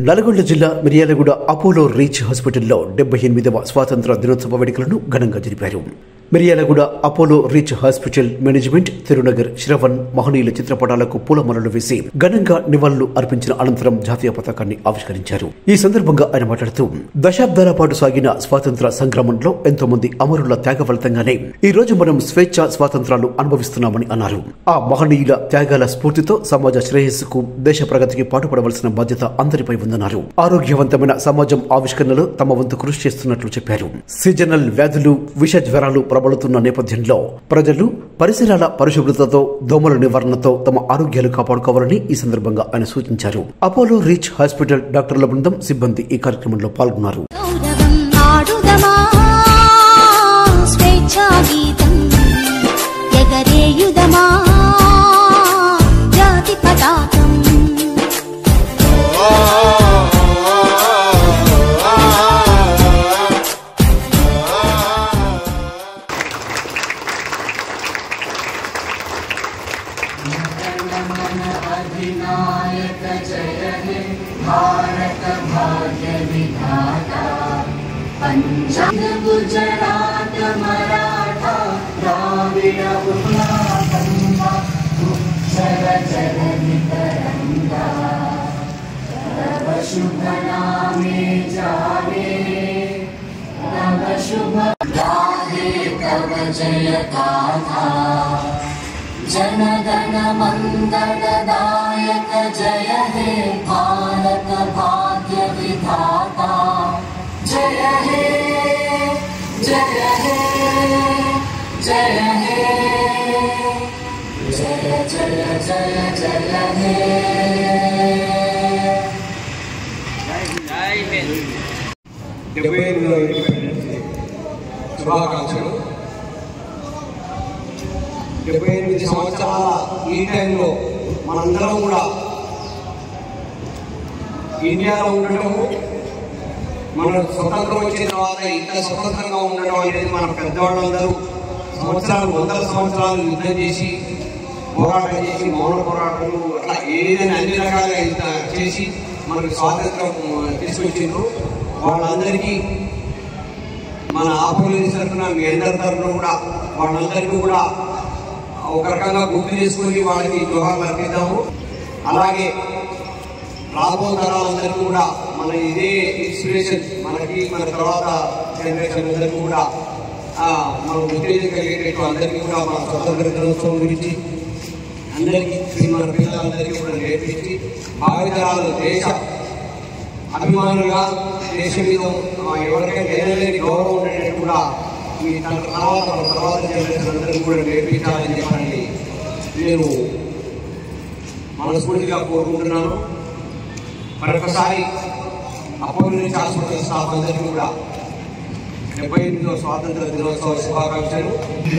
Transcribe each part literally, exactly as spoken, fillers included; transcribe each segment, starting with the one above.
నల్గొండ జిల్లా Miryalaguda Apollo reach హాస్పిటల్లో డెబ్బై ఎనిమిదవ స్వాతంత్ర దినోత్సవ వేడుకలను ఘనంగా జరిపారు. Miryalaguda Apollo reach hospital management Tirunagar Shravan మహనీయుల చిత్రపటాలకు పూలమాలలు వేసి ఘనంగా నివాళులు అర్పించిన అనంతరం జాతీయ పతాకాన్ని ఆవిష్కరించారు. ఈ సందర్భంగా ఆయన మాట్లాడుతూ దశాబ్దాల పాటు సాగిన స్వాతంత్ర సంగ్రామంలో ఎంతో మంది అమరుల త్యాగ ఫలితంగానే ఈ రోజు మనం స్వేచ్ఛ స్వాతంత్రాలు అనుభవిస్తున్నామని అన్నారు. ఆ మహనీయుల త్యాగాల స్ఫూర్తితో సమాజ శ్రేయస్సుకు దేశ ప్రగతికి పాటుపడవలసిన బాధ్యత అందరిపై ఉందన్నారు. ఆరోగ్యవంతమైన సమాజం ఆవిష్కరణలో తమ వంతు కృషి చేస్తున్నట్లు చెప్పారు. సీజనల్ వ్యాధులు విష జ్వరాలు ప్రబలుతున్న నేపథ్యంలో ప్రజలు పరిసరాల పరిశుభ్రతతో దోమల నివారణతో తమ ఆరోగ్యాలు కాపాడుకోవాలని ఈ సందర్భంగా ఆయన సూచించారు. అపోలో రీచ్ హాస్పిటల్ డాక్టర్ల బృందం సిబ్బంది ఈ కార్యక్రమంలో పాల్గొన్నారు. अधिनायक जय हे भारत भाग्य विधाता पंजाब गुजरात मराठा द्राविड़ उत्तराखंड उत्तर जननी तरंगा तव शुभ नामे जाने तव शुभ गाहे तव जय गाथा जन गण मंगलदायक जय हे भारत भाग्य विधाता जय हे जय हे जय हे जय जय जय जय हे డెబ్బై ఎనిమిదవ శుభాకాంక్షలు. డెబ్బై ఎనిమిది సంవత్సరాల ఈ టైంలో మనందరం కూడా ఇండియాలో ఉండటము, మన స్వతంత్రం వచ్చిన తర్వాత ఇంత స్వతంత్రంగా ఉండడం అనేది మన పెద్దవాళ్ళందరూ సంవత్సరాలు వందల సంవత్సరాలు యుద్ధం చేసి పోరాటం చేసి మౌన పోరాటాలు అట్లా ఏదైనా అన్ని రకాలుగా ఇంత చేసి మనకు స్వాతంత్రం తీసుకొచ్చిండ్రు. వాళ్ళందరికీ మన ఆపోజిట్ తరఫున మీ అందరి తరఫున కూడా వాళ్ళందరికీ కూడా ఒక రకంగా గుర్తు చేసుకుని వాళ్ళకి జోహార్లు అర్పిద్దాము. అలాగే రాబో తరాలందరికీ కూడా మన ఇదే ఇన్స్పిరేషన్ మనకి మన తర్వాత జనరేషన్ అందరికీ కూడా మనం ఉత్తేజం కలిగేటట్టు అందరికీ కూడా మన స్వతంత్ర దినోత్సవం గురించి అందరికీ మన పిల్లలందరికీ కూడా నేర్పించి భావితరాలు దేశ అభిమానులుగా దేశ మీద ఎవరికైనా ఎనలేని గౌరవం ఉండేటట్టు కూడా ఈ తన తర్వాత మన తర్వాత జనరేషన్ అందరికీ కూడా నేర్పించాలని చెప్పండి నేను మనస్ఫూర్తిగా కోరుకుంటున్నాను. మరొకసారి అపోలో రీచ్ హాస్పిటల్ స్టాఫ్ అందరికీ కూడా డెబ్బై ఎనిమిదవ స్వాతంత్ర దినోత్సవ శుభాకాంక్షలు.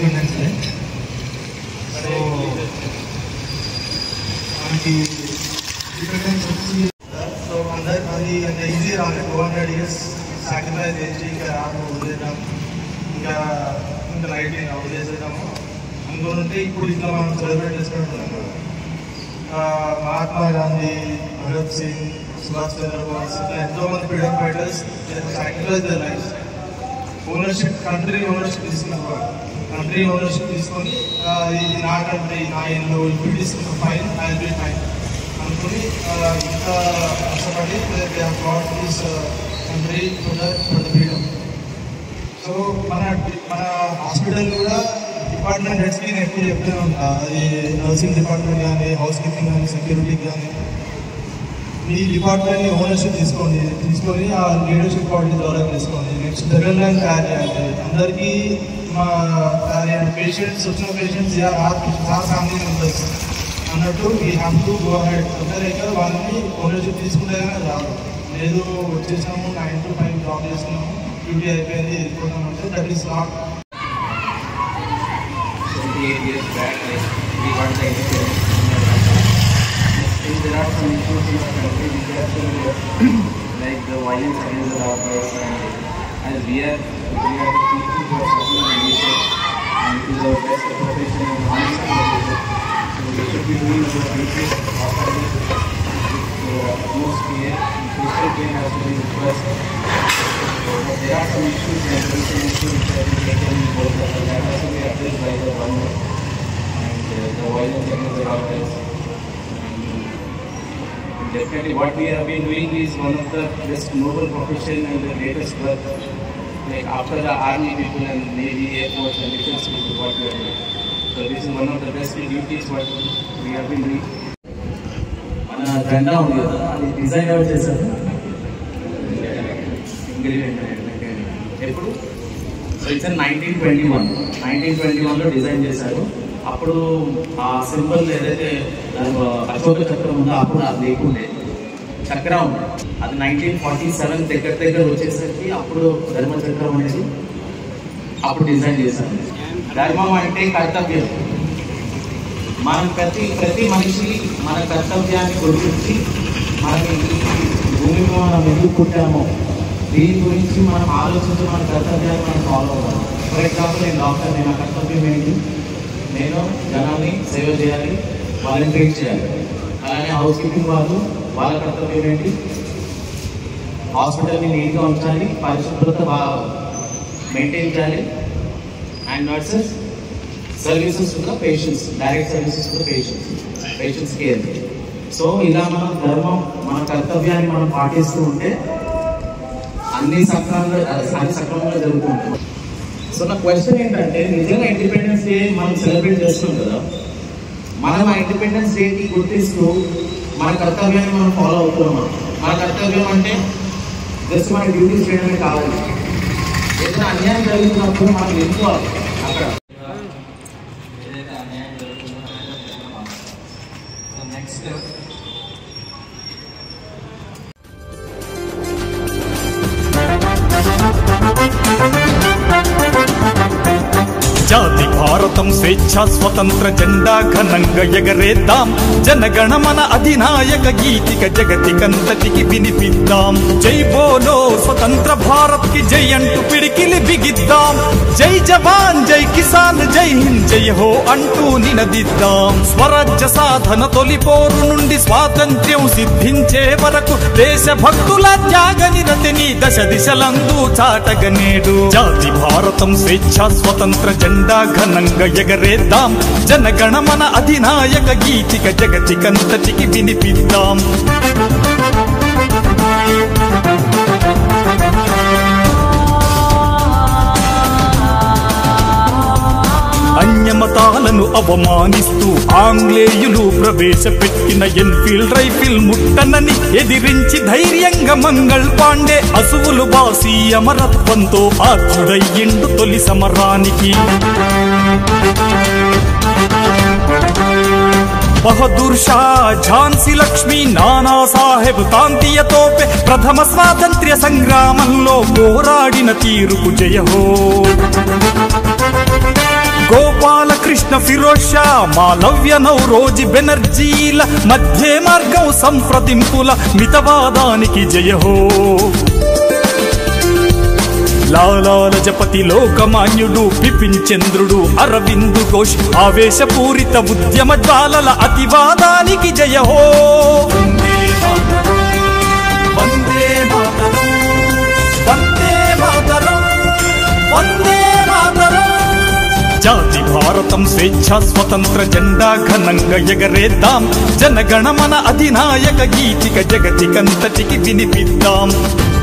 అది అంత ఈజీ రాలేదు. టూ హండ్రెడ్ ఇయర్స్ సాక్రిఫైస్ చేసి ఇంకా రాను వదిలేద్దాం, ఇంకా ఇంకా లైట్ వదిలేసేద్దాము అనుకుంటే ఇప్పుడు ఇట్లా మనం సెలబ్రేట్ చేసుకుంటున్నాము. మహాత్మా గాంధీ, భగత్ సింగ్, సుభాష్ చంద్రబోస్ ఇట్లా ఎంతో మంది freedom fighters sacrifice their life. Ownership, country ownership తీసుకున్నారు. కంట్రీ ఓనర్షిప్ తీసుకొని ఇది నా కంట్రీ, నా ఇల్లు, ఇప్పుడు తీసుకున్న fine I will be fine అనుకుని ఇంత కష్టపడి country for the freedom. So మన మన హాస్పిటల్ కూడా డిపార్ట్మెంట్ హెడ్స్కి నేను ఎప్పుడు చెప్తూనే ఉంటా. అది నర్సింగ్ డిపార్ట్మెంట్ కానీ, హౌస్ కీపింగ్ కానీ, సెక్యూరిటీ కానీ, మీ డిపార్ట్మెంట్ని ఓనర్షిప్ తీసుకోండి, తీసుకొని ఆ లీడర్షిప్ క్వాలిటీ ద్వారా తీసుకోండి. నెక్స్ట్ సెకండ్ లైన్ తయారు చేయాలి. అందరికీ మా తయారు చేయాలి. పేషెంట్స్ వచ్చిన పేషెంట్స్ చాలా ఫ్యామిలీ మెంబర్స్ అన్నట్టు ఈ హ్యావ్ టు గో హెడ్ అందరైతే వాళ్ళని ఓనర్షిప్ తీసుకుంటే కానీ రాదు. లేదు వచ్చేసాము నైన్ టు ఫైవ్ జాబ్ చేస్తున్నాము, డ్యూటీ అయిపోయింది వెళ్ళిపోతాం అంటే that is not. eight years back, like, we got the independence. Still there are some issues in our country which are still like the violence against the doctors, and as we are we are the people who are suffering the nation, and it is our best profession and honest profession. So we should be doing our duties properly with the utmost care. Patient care has to be request. So, but there are some issues, general issues which have been taken in both of them. That has to be addressed by the government and uh, the violence against the doctors. Definitely what we have been doing is one of the best noble profession and the greatest work. Like after the army people and navy, air force and defense people, what we are doing. So this is one of the best duties what we have been doing. మన జెండా ఉంది కదా, అది design ఎవరు చేశారు? ఎప్పుడు? So it's nineteen twenty one nineteen twenty వన్లో design చేశారు. అప్పుడు ఆ సింబల్ ఏదైతే అశోక చక్రం ఉందో అప్పుడు అది లేకుండే, చక్రం ఉంది. అది నైన్టీన్ ఫార్టీ సెవెన్ దగ్గర దగ్గర వచ్చేసరికి అప్పుడు ధర్మ చక్రం అనేది అప్పుడు డిజైన్ చేశారు. ధర్మం అంటే కర్తవ్యం. మనం ప్రతి ప్రతి మనిషి మన కర్తవ్యాన్ని గుర్తించి మనకి భూమి మీద మనం ఎందుకు పుట్టామో దీని గురించి మనం ఆలోచించి మన కర్తవ్యాన్ని మనం ఫాలో అవ్వాలి. ఫర్ ఎగ్జాంపుల్ నేను డాక్టర్, నేను కర్తవ్యం ఏంటి? నేను జనాన్ని సేవ చేయాలి, వాళ్ళని ట్రీట్ చేయాలి. అలానే హౌస్ కీపింగ్ వాళ్ళు, వాళ్ళ కర్తవ్యం ఏంటి? హాస్పిటల్ని నీట్గా ఉంచాలి, పరిశుభ్రత బాగా మెయింటైన్ చేయాలి. And nurses services to the patients, direct services to the patients, patients care. So ఇలా మనం ధర్మం, మన కర్తవ్యాన్ని మనం పాటిస్తూ ఉంటే అన్ని సక్రమంగా అన్ని సక్రమంగా జరుగుతుంటాయి. సో నా క్వశ్చన్ ఏంటంటే, నిజంగా ఇండిపెండెన్స్ డే మనం సెలబ్రేట్ చేస్తున్నాం కదా, మనం ఆ ఇండిపెండెన్స్ డేకి గుర్తిస్తూ మన కర్తవ్యాన్ని మనం ఫాలో అవుతున్నాం. మన కర్తవ్యం అంటే జస్ట్ మన డ్యూటీస్ చేయడమే కావాలి. ఏదైనా అన్యాయం జరుగుతున్నప్పుడు మనం ఎన్నుకోవాలి. అక్కడ ఏదైతే అన్యాయం జరుగుతుందో నెక్స్ట్ జాతి భారతం స్వేచ్ఛా స్వతంత్ర జెండా ఘనంగా ఎగరేద్దాం. జనగణమన అధినాయక గీతిక జగతికంతటికి వినిపిద్దాం. జై బోలో స్వతంత్ర భారత్ కి జై అంటూ పిడికిలి బిగిద్దాం. జై జవాన్ జై కిసాన్ జై హింద్ జై హో అంటూ నినదిద్దాం. స్వరాజ్య సాధన తొలి పోరు నుండి స్వాతంత్ర్యం సిద్ధించే వరకు దేశభక్తుల త్యాగ నిరతిని దశ దిశలందు చాటగనేడు. జాతి భారతం స్వేచ్ఛా స్వతంత్ర జెండా ఘనంగా ఎగరేద్దాం. జనగణమన అధినాయక గీతిక జగతికంతటికి వినిపిద్దాం. అన్యమతాలను అవమానిస్తూ ఆంగ్లేయులు ప్రవేశపెట్టిన ఎన్ఫీల్డ్ రైఫిల్ ముట్టనని ఎదిరించి ధైర్యంగా మంగళ్ పాండే అసువులు బాసి అమరత్వంతో ఆర్జుడయ్యిండు తొలి సమరానికి. బహదూర్ షా, ఝాన్సీ లక్ష్మి, నానా సాహెబ్ తాంతియ తోపే ప్రథమ స్వాతంత్ర్య సంగ్రామంలో పోరాడిన తీరుకు జయహో. గోపాలకృష్ణ, ఫిరోజ్ షా, మాలవ్య, నౌరోజి బెనర్జీల మధ్య మార్గం సంప్రదింపుల మితవాదానికి జయహో. లాలా లజపతి, లోకమాన్యుడు, బిపిన్ చంద్రుడు, అరవింద్ ఘోష్ ఆవేశపూరిత ఉద్యమ జ్వాలల అతివాదానికి జయహో. వందే మాతరం, వందే మాతరం, వందే మాతరం, వందే మాతరం. జాతి భారతం స్వేచ్ఛా స్వతంత్ర జెండా ఘనంగా ఎగరేద్దాం. జనగణమన అధినాయక గీతిక జగతికంతటికి వినిపిద్దాం.